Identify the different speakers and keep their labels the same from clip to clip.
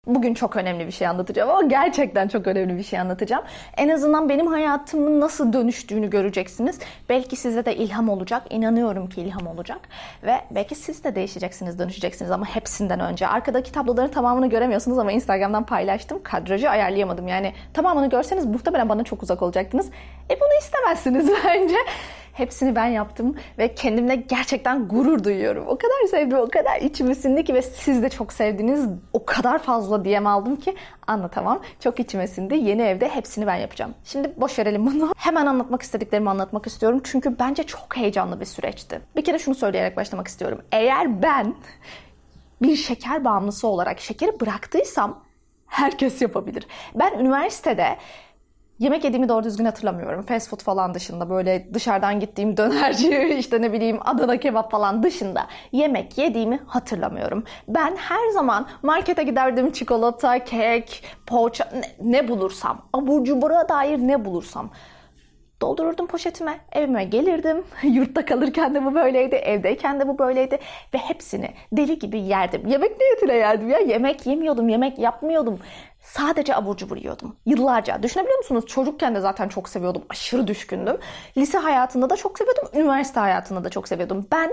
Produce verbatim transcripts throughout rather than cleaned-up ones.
Speaker 1: Bugün çok önemli bir şey anlatacağım ama gerçekten çok önemli bir şey anlatacağım. En azından benim hayatımın nasıl dönüştüğünü göreceksiniz. Belki size de ilham olacak. İnanıyorum ki ilham olacak. Ve belki siz de değişeceksiniz, dönüşeceksiniz ama hepsinden önce. Arkadaki tabloların tamamını göremiyorsunuz ama Instagram'dan paylaştım. Kadrajı ayarlayamadım. Yani tamamını görseniz muhtemelen bana çok uzak olacaktınız. E bunu istemezsiniz bence. Hepsini ben yaptım ve kendimle gerçekten gurur duyuyorum. O kadar sevdim, o kadar içime sindi ki ve siz de çok sevdiniz. O kadar fazla D M aldım ki anlatamam. Çok içime sindi. Yeni evde hepsini ben yapacağım. Şimdi boş verelim bunu. Hemen anlatmak istediklerimi anlatmak istiyorum. Çünkü bence çok heyecanlı bir süreçti. Bir kere şunu söyleyerek başlamak istiyorum. Eğer ben bir şeker bağımlısı olarak şekeri bıraktıysam herkes yapabilir. Ben üniversitede yemek yediğimi doğru düzgün hatırlamıyorum. Fast food falan dışında, böyle dışarıdan gittiğim dönerci, işte ne bileyim Adana kebap falan dışında yemek yediğimi hatırlamıyorum. Ben her zaman markete giderdim, çikolata, kek, poğaça, ne, ne bulursam, abur cubura dair ne bulursam doldururdum poşetime, evime gelirdim. Yurtta kalırken de bu böyleydi, evdeyken de bu böyleydi ve hepsini deli gibi yerdim. Yemek niyetine yerdim ya. Yemek yemiyordum, yemek yapmıyordum. Sadece abur cubur yiyordum. Yıllarca. Düşünebiliyor musunuz? Çocukken de zaten çok seviyordum. Aşırı düşkündüm. Lise hayatında da çok seviyordum. Üniversite hayatında da çok seviyordum. Ben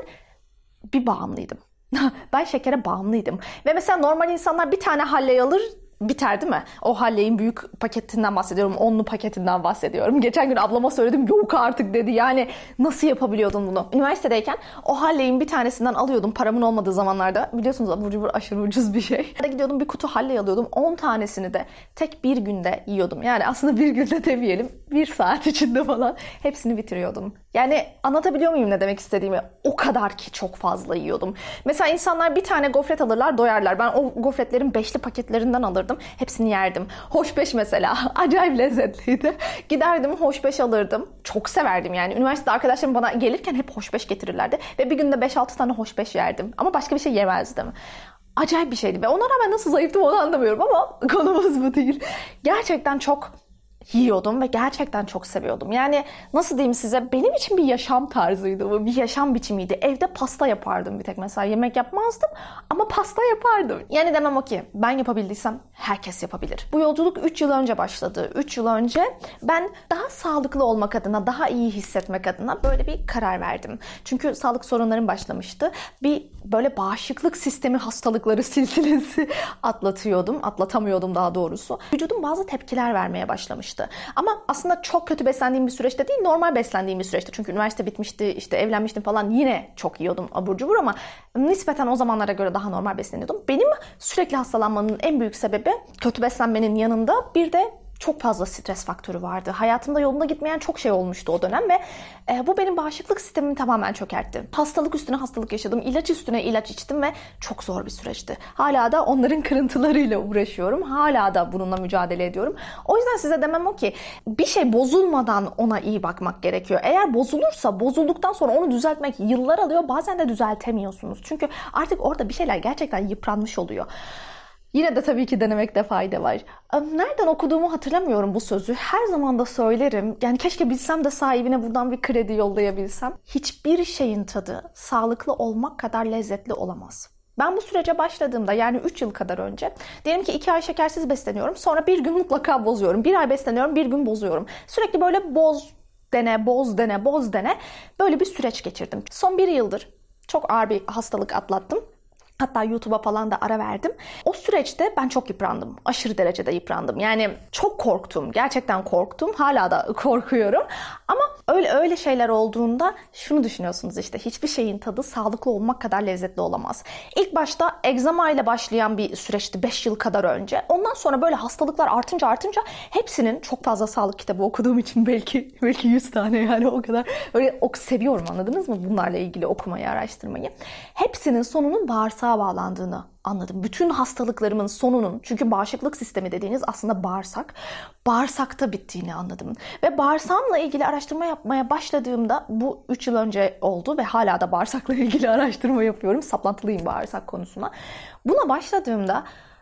Speaker 1: bir bağımlıydım. Ben şekere bağımlıydım. Ve mesela normal insanlar bir tane halley alır, biter değil mi? O Halley'in büyük paketinden bahsediyorum. Onlu paketinden bahsediyorum. Geçen gün ablama söyledim. Yok artık dedi. Yani nasıl yapabiliyordun bunu? Üniversitedeyken o Halley'in bir tanesinden alıyordum. Paramın olmadığı zamanlarda. Biliyorsunuz abur cubur aşırı ucuz bir şey. Gidiyordum bir kutu Halley alıyordum. on tanesini de tek bir günde yiyordum. Yani aslında bir günde demeyelim. Bir saat içinde falan hepsini bitiriyordum. Yani anlatabiliyor muyum ne demek istediğimi? O kadar ki çok fazla yiyordum. Mesela insanlar bir tane gofret alırlar, doyarlar. Ben o gofretlerin beşli paketlerinden alırdım. Hepsini yerdim. Hoşbeş mesela. Acayip lezzetliydi. Giderdim hoşbeş alırdım. Çok severdim yani. Üniversitede arkadaşlarım bana gelirken hep hoşbeş getirirlerdi. Ve bir günde beş altı tane hoşbeş yerdim. Ama başka bir şey yemezdim. Acayip bir şeydi. Ve ona rağmen nasıl zayıftım onu anlamıyorum ama konumuz bu değil. Gerçekten çok yiyordum ve gerçekten çok seviyordum. Yani nasıl diyeyim size, benim için bir yaşam tarzıydı bu. Bir yaşam biçimiydi. Evde pasta yapardım bir tek mesela. Yemek yapmazdım ama pasta yapardım. Yani demem o ki ben yapabildiysem herkes yapabilir. Bu yolculuk üç yıl önce başladı. üç yıl önce ben daha sağlıklı olmak adına, daha iyi hissetmek adına böyle bir karar verdim. Çünkü sağlık sorunlarım başlamıştı. Bir böyle bağışıklık sistemi hastalıkları silsilesi atlatıyordum. Atlatamıyordum daha doğrusu. Vücudum bazı tepkiler vermeye başlamıştı. Ama aslında çok kötü beslendiğim bir süreçte değil, normal beslendiğim bir süreçte. Çünkü üniversite bitmişti, işte evlenmiştim falan, yine çok yiyordum abur cubur ama nispeten o zamanlara göre daha normal besleniyordum. Benim sürekli hastalanmanın en büyük sebebi kötü beslenmenin yanında bir de çok fazla stres faktörü vardı. Hayatımda yolunda gitmeyen çok şey olmuştu o dönem ve e, bu benim bağışıklık sistemimi tamamen çökertti. Hastalık üstüne hastalık yaşadım, ilaç üstüne ilaç içtim ve çok zor bir süreçti. Hala da onların kırıntılarıyla uğraşıyorum. Hala da bununla mücadele ediyorum. O yüzden size demem o ki bir şey bozulmadan ona iyi bakmak gerekiyor. Eğer bozulursa, bozulduktan sonra onu düzeltmek yıllar alıyor. Bazen de düzeltemiyorsunuz. Çünkü artık orada bir şeyler gerçekten yıpranmış oluyor. Yine de tabii ki denemekte fayda var. Nereden okuduğumu hatırlamıyorum bu sözü. Her zaman da söylerim. Yani keşke bilsem de sahibine buradan bir kredi yollayabilsem. Hiçbir şeyin tadı sağlıklı olmak kadar lezzetli olamaz. Ben bu sürece başladığımda, yani üç yıl kadar önce, diyelim ki iki ay şekersiz besleniyorum. Sonra bir gün mutlaka bozuyorum. Bir ay besleniyorum, bir gün bozuyorum. Sürekli böyle boz dene, boz dene, boz dene. Böyle bir süreç geçirdim. Son bir yıldır çok ağır bir hastalık atlattım. Hatta YouTube'a falan da ara verdim. O süreçte ben çok yıprandım. Aşırı derecede yıprandım. Yani çok korktum. Gerçekten korktum. Hala da korkuyorum. Ama öyle öyle şeyler olduğunda şunu düşünüyorsunuz işte. Hiçbir şeyin tadı sağlıklı olmak kadar lezzetli olamaz. İlk başta egzama ile başlayan bir süreçti beş yıl kadar önce. Ondan sonra böyle hastalıklar artınca artınca hepsinin, çok fazla sağlık kitabı okuduğum için belki belki yüz tane, yani o kadar öyle ok seviyorum, anladınız mı? Bunlarla ilgili okumayı, araştırmayı. Hepsinin sonunun bağırsağa bağlandığını anladım. Bütün hastalıklarımın sonunun, çünkü bağışıklık sistemi dediğiniz aslında bağırsak, bağırsakta bittiğini anladım. Ve bağırsağımla ilgili araştırma yapmaya başladığımda, bu üç yıl önce oldu ve hala da bağırsakla ilgili araştırma yapıyorum. Saplantılıyım bağırsak konusuna. Buna başladığımda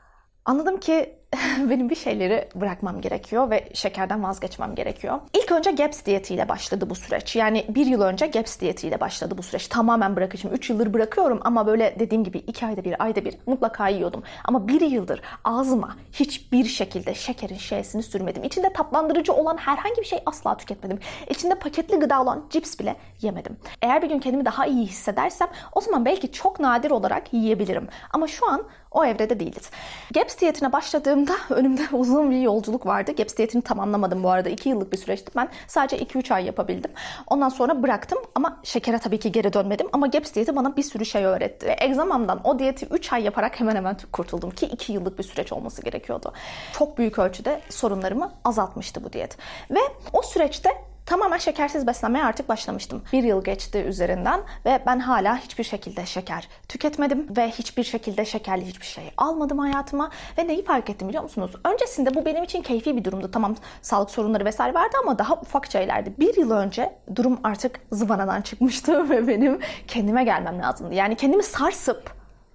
Speaker 1: Anladım ki benim bir şeyleri bırakmam gerekiyor ve şekerden vazgeçmem gerekiyor. İlk önce GAPS diyetiyle başladı bu süreç. Yani bir yıl önce GAPS diyetiyle başladı bu süreç. Tamamen bırakışım. üç yıldır bırakıyorum ama böyle dediğim gibi iki ayda bir, ayda bir mutlaka yiyordum. Ama bir yıldır ağzıma hiçbir şekilde şekerin şeysini sürmedim. İçinde tatlandırıcı olan herhangi bir şey asla tüketmedim. İçinde paketli gıda olan cips bile yemedim. Eğer bir gün kendimi daha iyi hissedersem o zaman belki çok nadir olarak yiyebilirim. Ama şu an o evrede değiliz. GAPS diyetine başladığımda önümde uzun bir yolculuk vardı. GAPS diyetini tamamlamadım bu arada. iki yıllık bir süreçti. Ben sadece iki üç ay yapabildim. Ondan sonra bıraktım ama şekere tabii ki geri dönmedim. Ama GAPS diyeti bana bir sürü şey öğretti. Ve egzamamdan o diyeti üç ay yaparak hemen hemen kurtuldum ki iki yıllık bir süreç olması gerekiyordu. Çok büyük ölçüde sorunlarımı azaltmıştı bu diyet. Ve o süreçte tamamen şekersiz beslenmeye artık başlamıştım. Bir yıl geçti üzerinden ve ben hala hiçbir şekilde şeker tüketmedim ve hiçbir şekilde şekerli hiçbir şey almadım hayatıma. Ve neyi fark ettim biliyor musunuz? Öncesinde bu benim için keyfi bir durumdu. Tamam, sağlık sorunları vesaire vardı ama daha ufak şeylerdi. Bir yıl önce durum artık zıvanadan çıkmıştı ve benim kendime gelmem lazımdı. Yani kendimi sarsıp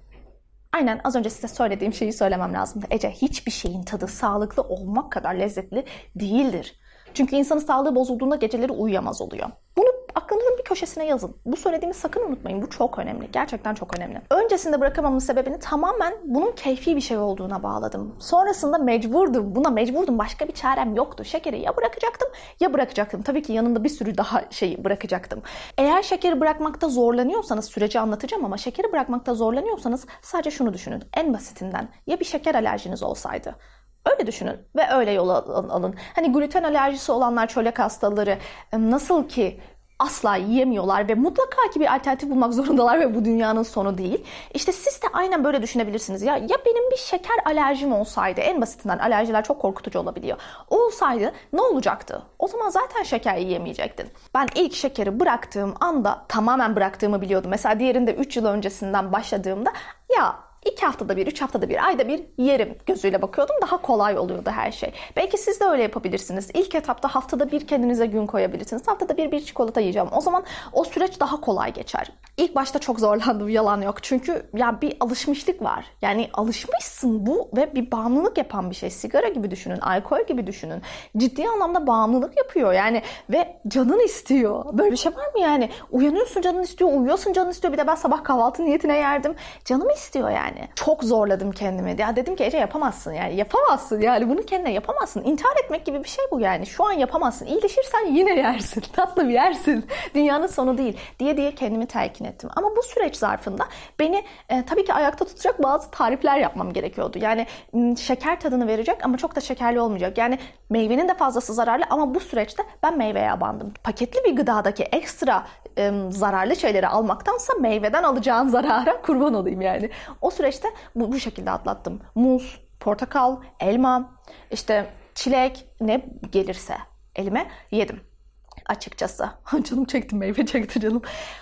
Speaker 1: aynen az önce size söylediğim şeyi söylemem lazımdı. Ece, hiçbir şeyin tadı sağlıklı olmak kadar lezzetli değildir. Çünkü insanın sağlığı bozulduğunda geceleri uyuyamaz oluyor. Bunu aklınızın bir köşesine yazın. Bu söylediğimi sakın unutmayın. Bu çok önemli. Gerçekten çok önemli. Öncesinde bırakamamın sebebini tamamen bunun keyfi bir şey olduğuna bağladım. Sonrasında mecburdum. Buna mecburdum. Başka bir çarem yoktu. Şekeri ya bırakacaktım ya bırakacaktım. Tabii ki yanında bir sürü daha şeyi bırakacaktım. Eğer şekeri bırakmakta zorlanıyorsanız, süreci anlatacağım ama şekeri bırakmakta zorlanıyorsanız sadece şunu düşünün. En basitinden ya bir şeker alerjiniz olsaydı. Öyle düşünün ve öyle yol alın. Hani gluten alerjisi olanlar, çölyak hastaları nasıl ki asla yiyemiyorlar ve mutlaka ki bir alternatif bulmak zorundalar ve bu dünyanın sonu değil. İşte siz de aynen böyle düşünebilirsiniz. Ya, ya benim bir şeker alerjim olsaydı, en basitinden alerjiler çok korkutucu olabiliyor. Olsaydı ne olacaktı? O zaman zaten şeker yiyemeyecektin. Ben ilk şekeri bıraktığım anda tamamen bıraktığımı biliyordum. Mesela diğerinde üç yıl öncesinden başladığımda ya İki haftada bir, üç haftada bir, ayda bir yerim gözüyle bakıyordum. Daha kolay oluyordu her şey. Belki siz de öyle yapabilirsiniz. İlk etapta haftada bir kendinize gün koyabilirsiniz. Haftada bir bir çikolata yiyeceğim. O zaman o süreç daha kolay geçer. İlk başta çok zorlandım, yalan yok. Çünkü ya bir alışmışlık var. Yani alışmışsın bu ve bir bağımlılık yapan bir şey. Sigara gibi düşünün, alkol gibi düşünün. Ciddi anlamda bağımlılık yapıyor yani ve canın istiyor. Böyle bir şey var mı yani? Uyanıyorsun canın istiyor, uyuyorsun canın istiyor. Bir de ben sabah kahvaltı niyetine yerdim. Canım istiyor yani. Çok zorladım kendimi. Ya dedim ki Ece yapamazsın yani. Yapamazsın yani. Bunu kendine yapamazsın. İntihar etmek gibi bir şey bu yani. Şu an yapamazsın. İyileşirsen yine yersin. Tatlı bir yersin. Dünyanın sonu değil. Diye diye kendimi telkin ettim. Ama bu süreç zarfında beni e, tabii ki ayakta tutacak bazı tarifler yapmam gerekiyordu. Yani m, şeker tadını verecek ama çok da şekerli olmayacak. Yani meyvenin de fazlası zararlı ama bu süreçte ben meyveye abandım. Paketli bir gıdadaki ekstra e, zararlı şeyleri almaktansa meyveden alacağın zarara kurban olayım yani. O süreçte bu, bu şekilde atlattım. Muz, portakal, elma, işte çilek ne gelirse elime yedim. Açıkçası. Canım çekti, meyve çekti canım.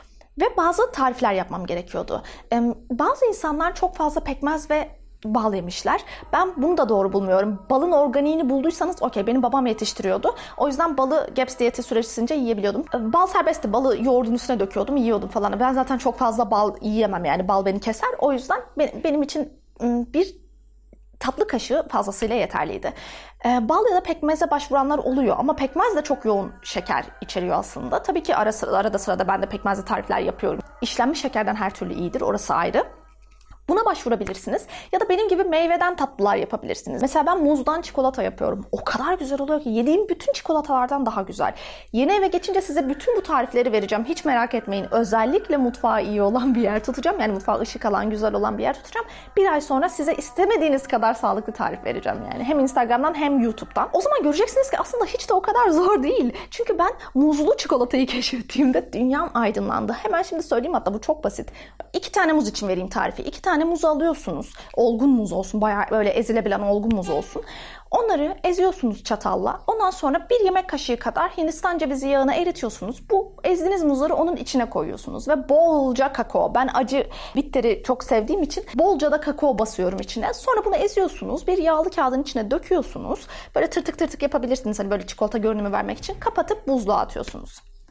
Speaker 1: Ve bazı tarifler yapmam gerekiyordu. Bazı insanlar çok fazla pekmez ve bal yemişler. Ben bunu da doğru bulmuyorum. Balın organiğini bulduysanız okey. Benim babam yetiştiriyordu. O yüzden balı GAPS diyeti süresince yiyebiliyordum. Bal serbestti. Balı yoğurdun üstüne döküyordum, yiyordum falan. Ben zaten çok fazla bal yiyemem yani. Bal beni keser. O yüzden benim için bir tatlı kaşığı fazlasıyla yeterliydi. Ee, bal ya da pekmeze başvuranlar oluyor ama pekmez de çok yoğun şeker içeriyor aslında. Tabii ki ara sıra, arada sırada ben de pekmezli tarifler yapıyorum. İşlenmiş şekerden her türlü iyidir. Orası ayrı. Buna başvurabilirsiniz. Ya da benim gibi meyveden tatlılar yapabilirsiniz. Mesela ben muzdan çikolata yapıyorum. O kadar güzel oluyor ki yediğim bütün çikolatalardan daha güzel. Yeni eve geçince size bütün bu tarifleri vereceğim. Hiç merak etmeyin. Özellikle mutfağı iyi olan bir yer tutacağım. Yani mutfağı ışık alan, güzel olan bir yer tutacağım. Bir ay sonra size istemediğiniz kadar sağlıklı tarif vereceğim yani. Hem Instagram'dan hem YouTube'dan. O zaman göreceksiniz ki aslında hiç de o kadar zor değil. Çünkü ben muzlu çikolatayı keşfettiğimde dünyam aydınlandı. Hemen şimdi söyleyeyim, hatta bu çok basit. İki tane muz için vereyim tarifi. İki tane muzu alıyorsunuz. Olgun muz olsun. Bayağı böyle ezilebilen olgun muz olsun. Onları eziyorsunuz çatalla. Ondan sonra bir yemek kaşığı kadar Hindistan cevizi yağına eritiyorsunuz. Bu ezdiğiniz muzları onun içine koyuyorsunuz. Ve bolca kakao. Ben acı bitteri çok sevdiğim için bolca da kakao basıyorum içine. Sonra bunu eziyorsunuz. Bir yağlı kağıdın içine döküyorsunuz. Böyle tırtık tırtık yapabilirsiniz. Hani böyle çikolata görünümü vermek için. Kapatıp buzluğa atıyorsunuz.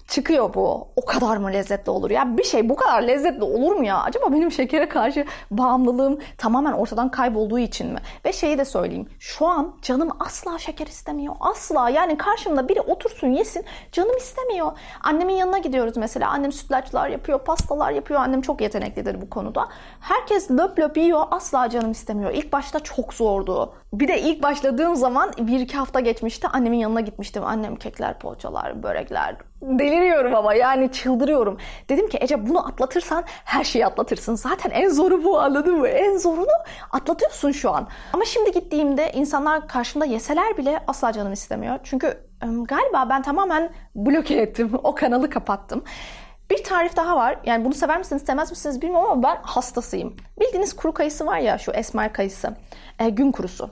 Speaker 1: çıkıyor bu. O kadar mı lezzetli olur? Ya bir şey bu kadar lezzetli olur mu ya? Acaba benim şekere karşı bağımlılığım tamamen ortadan kaybolduğu için mi? Ve şeyi de söyleyeyim. Şu an canım asla şeker istemiyor. Asla. Yani karşımda biri otursun yesin. Canım istemiyor. Annemin yanına gidiyoruz mesela. Annem sütlaçlar yapıyor, pastalar yapıyor. Annem çok yeteneklidir bu konuda. Herkes löp löp yiyor. Asla canım istemiyor. İlk başta çok zordu. Bir de ilk başladığım zaman bir iki hafta geçmişti. Annemin yanına gitmiştim. Annem kekler, poğaçalar, börekler. Deliriyorum ama yani çıldırıyorum. Dedim ki Ece bunu atlatırsan her şeyi atlatırsın. Zaten en zoru bu, anladın mı? En zorunu atlatıyorsun şu an. Ama şimdi gittiğimde insanlar karşımda yeseler bile asla canım istemiyor. Çünkü galiba ben tamamen bloke ettim. O kanalı kapattım. Bir tarif daha var. Yani bunu sever misiniz, sevmez misiniz bilmiyorum ama ben hastasıyım. Bildiğiniz kuru kayısı var ya, şu esmer kayısı. E, gün kurusu.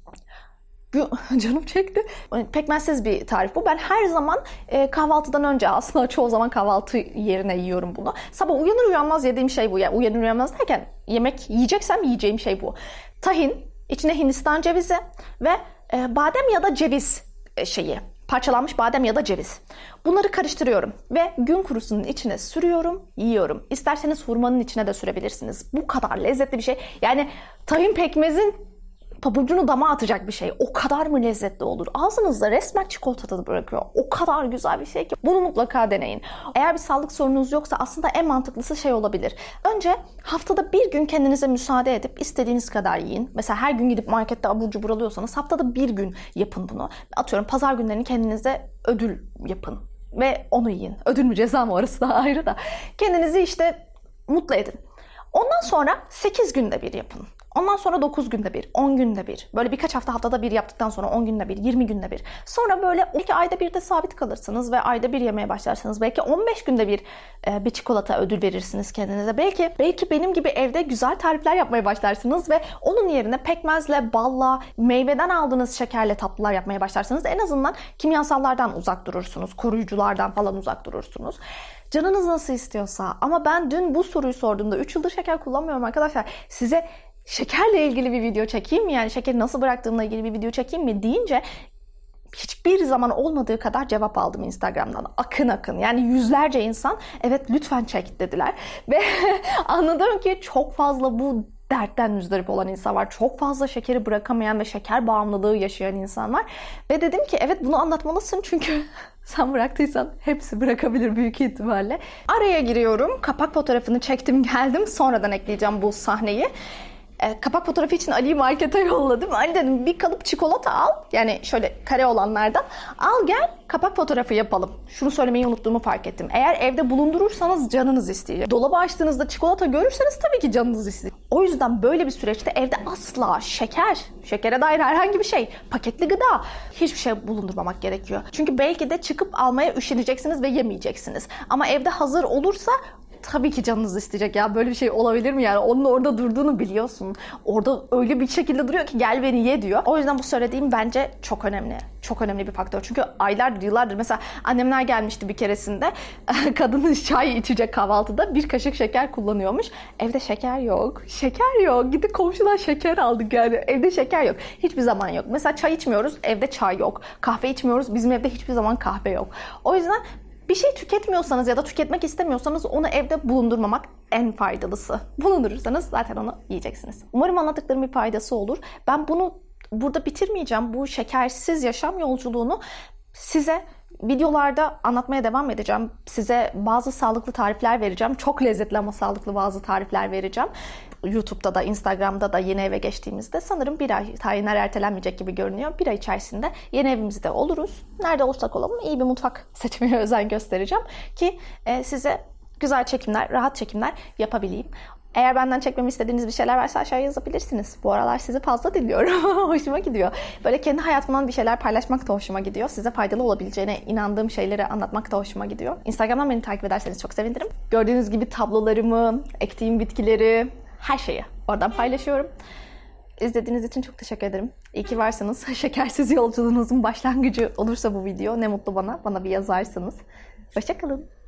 Speaker 1: Canım çekti. Pekmezsiz bir tarif bu. Ben her zaman e, kahvaltıdan önce, aslında çoğu zaman kahvaltı yerine yiyorum bunu. Sabah uyanır uyanmaz yediğim şey bu. Yani uyanır uyanmaz derken yemek yiyeceksem yiyeceğim şey bu. Tahin, içine Hindistan cevizi ve e, badem ya da ceviz e, şeyi. Parçalanmış badem ya da ceviz. Bunları karıştırıyorum ve gün kurusunun içine sürüyorum, yiyorum. İsterseniz hurmanın içine de sürebilirsiniz. Bu kadar lezzetli bir şey. Yani tahin pekmezin pabucunu dama atacak bir şey. O kadar mı lezzetli olur? Ağzınızda resmen çikolata tadı bırakıyor. O kadar güzel bir şey ki. Bunu mutlaka deneyin. Eğer bir sağlık sorununuz yoksa aslında en mantıklısı şey olabilir. Önce haftada bir gün kendinize müsaade edip istediğiniz kadar yiyin. Mesela her gün gidip markette abur cubur alıyorsanız haftada bir gün yapın bunu. Atıyorum pazar günlerini kendinize ödül yapın. Ve onu yiyin. Ödül mü ceza mı orası da ayrı da. Kendinizi işte mutlu edin. Ondan sonra sekiz günde bir yapın. Ondan sonra dokuz günde bir, on günde bir. Böyle birkaç hafta haftada bir yaptıktan sonra on günde bir, yirmi günde bir. Sonra böyle belki ayda bir de sabit kalırsınız ve ayda bir yemeye başlarsınız. Belki on beş günde bir bir çikolata ödül verirsiniz kendinize. Belki belki benim gibi evde güzel tarifler yapmaya başlarsınız ve onun yerine pekmezle, balla, meyveden aldığınız şekerle tatlılar yapmaya başlarsınız. En azından kimyasallardan uzak durursunuz, koruyuculardan falan uzak durursunuz. Canınız nasıl istiyorsa. Ama ben dün bu soruyu sorduğumda üç yıldır şeker kullanmıyorum arkadaşlar. Size şekerle ilgili bir video çekeyim mi? Yani şekeri nasıl bıraktığımla ilgili bir video çekeyim mi deyince hiçbir zaman olmadığı kadar cevap aldım Instagram'dan. Akın akın. Yani yüzlerce insan evet lütfen çek dediler. Ve anladım ki çok fazla bu dertten müzdarip olan insan var. Çok fazla şekeri bırakamayan ve şeker bağımlılığı yaşayan insan var. Ve dedim ki evet bunu anlatmalısın çünkü sen bıraktıysan hepsi bırakabilir büyük ihtimalle. Araya giriyorum. Kapak fotoğrafını çektim geldim. Sonradan ekleyeceğim bu sahneyi. Kapak fotoğrafı için Ali'yi markete yolladım. Ali dedim bir kalıp çikolata al. Yani şöyle kare olanlardan. Al gel kapak fotoğrafı yapalım. Şunu söylemeyi unuttuğumu fark ettim. Eğer evde bulundurursanız canınız isteyecek. Dolabı açtığınızda çikolata görürseniz tabii ki canınız isteyecek. O yüzden böyle bir süreçte evde asla şeker, şekere dair herhangi bir şey, paketli gıda, hiçbir şey bulundurmamak gerekiyor. Çünkü belki de çıkıp almaya üşeneceksiniz ve yemeyeceksiniz. Ama evde hazır olursa tabii ki canınız isteyecek ya. Böyle bir şey olabilir mi yani? Onun orada durduğunu biliyorsun. Orada öyle bir şekilde duruyor ki gel beni ye diyor. O yüzden bu söylediğim bence çok önemli. Çok önemli bir faktör. Çünkü aylardır, yıllardır mesela annemler gelmişti bir keresinde. Kadının çay içecek kahvaltıda bir kaşık şeker kullanıyormuş. Evde şeker yok. Şeker yok. Gidip komşudan şeker aldık yani. Evde şeker yok. Hiçbir zaman yok. Mesela çay içmiyoruz. Evde çay yok. Kahve içmiyoruz. Bizim evde hiçbir zaman kahve yok. O yüzden bir şey tüketmiyorsanız ya da tüketmek istemiyorsanız onu evde bulundurmamak en faydalısı. Bulundurursanız zaten onu yiyeceksiniz. Umarım anlattıklarım bir faydası olur. Ben bunu burada bitirmeyeceğim. Bu şekersiz yaşam yolculuğunu size videolarda anlatmaya devam edeceğim. Size bazı sağlıklı tarifler vereceğim. Çok lezzetli ama sağlıklı bazı tarifler vereceğim. YouTube'da da, Instagram'da da yeni eve geçtiğimizde sanırım bir ay, tayinler ertelenmeyecek gibi görünüyor. Bir ay içerisinde yeni evimizde oluruz. Nerede olursak olalım iyi bir mutfak seçmeye özen göstereceğim ki e, size güzel çekimler, rahat çekimler yapabileyim. Eğer benden çekmemi istediğiniz bir şeyler varsa aşağıya yazabilirsiniz. Bu aralar sizi fazla dinliyorum. Hoşuma gidiyor. Böyle kendi hayatımdan bir şeyler paylaşmak da hoşuma gidiyor. Size faydalı olabileceğine inandığım şeyleri anlatmak da hoşuma gidiyor. Instagram'dan beni takip ederseniz çok sevinirim. Gördüğünüz gibi tablolarımı, ektiğim bitkileri, her şeyi oradan paylaşıyorum. İzlediğiniz için çok teşekkür ederim. İyi ki varsınız. Şekersiz yolculuğunuzun başlangıcı olursa bu video ne mutlu bana. Bana bir yazarsınız. Hoşça kalın.